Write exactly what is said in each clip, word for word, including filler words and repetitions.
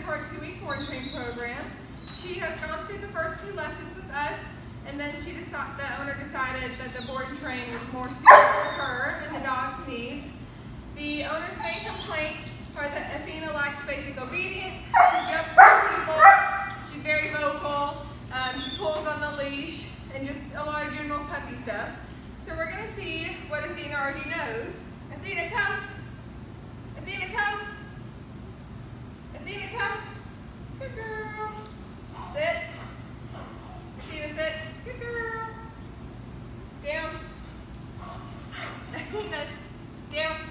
for our two-week board train program. She has gone through the first two lessons with us, and then she decided, the owner decided that the board and train was more suited for her and the dog's needs. The owner's main complaints are that Athena lacks basic obedience. She jumps on people. She's very vocal. Um, she pulls on the leash, and just a lot of general puppy stuff. So we're going to see what Athena already knows. Athena, come. Athena, come. Athena, come. Good girl. Sit. Athena, sit. Good girl. Down. Athena, down.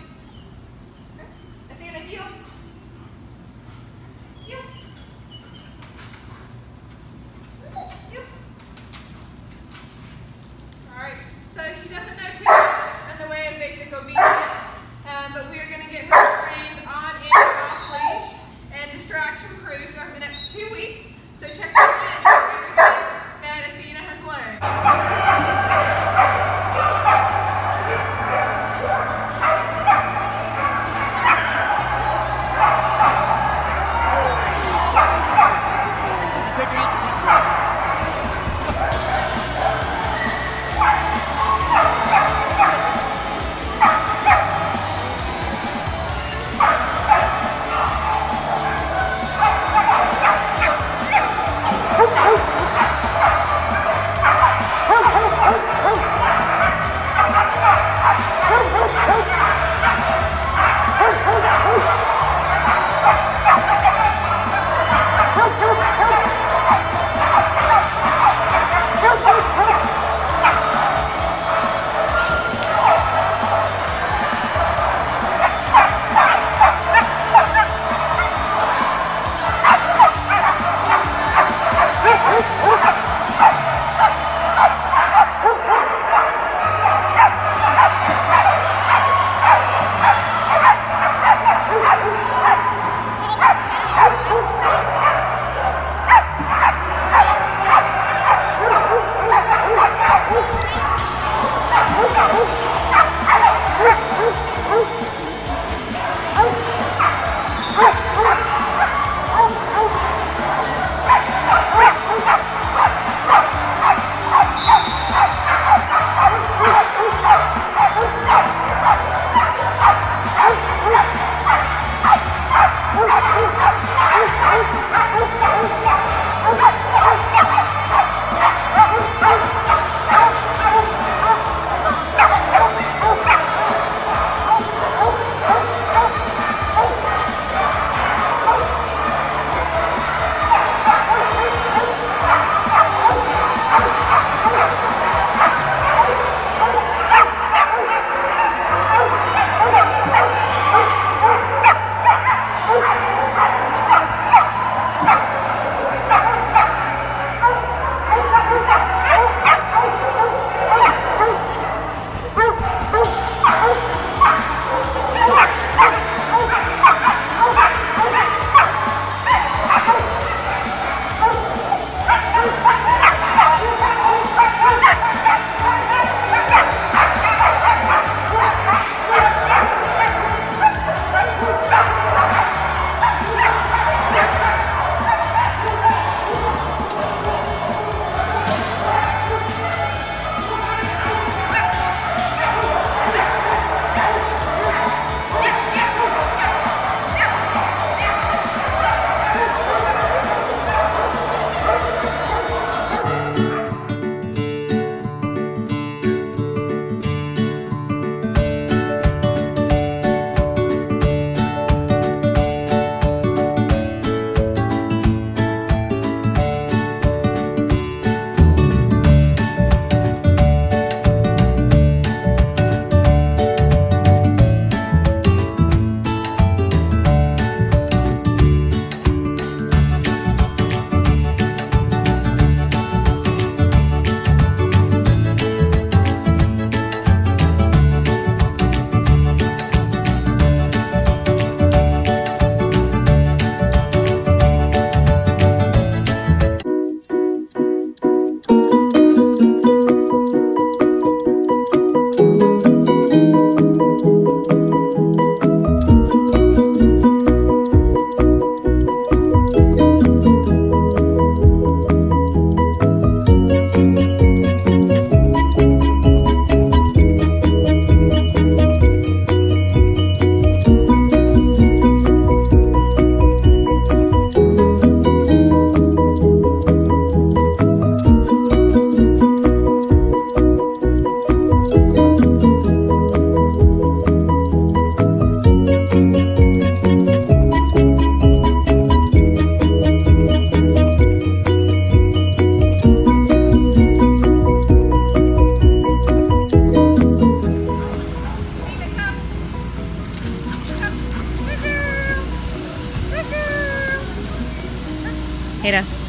Ada.